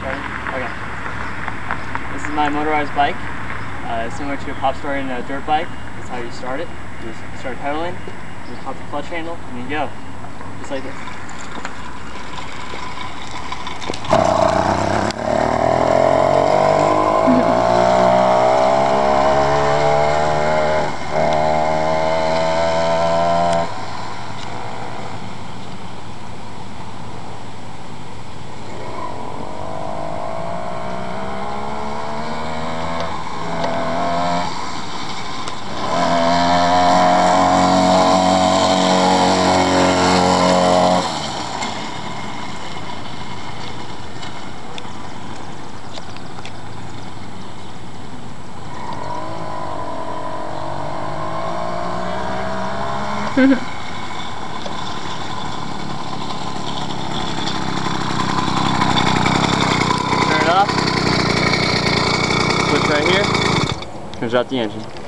Ready? Okay. This is my motorized bike. Similar to a pop story in a dirt bike. That's how you start it. You just start pedaling, you pop the clutch handle, and you go. Just like this. Turn it off. Push right here. Turns out the engine.